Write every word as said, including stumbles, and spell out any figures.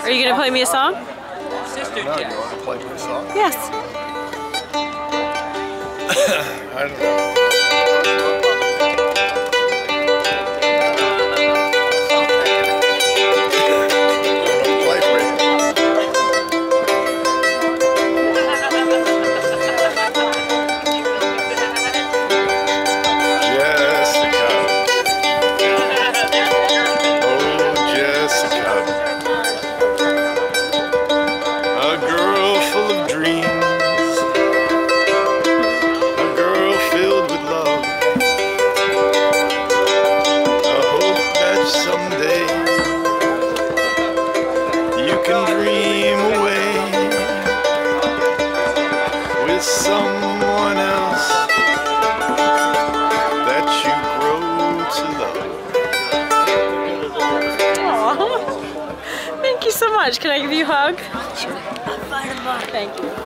Are you going to play me a song? Sister no, you want to play me a song? Yes. I don't know. Someone else that you grow to love. Aww. Thank you so much. Can I give you a hug? Sure. Thank you.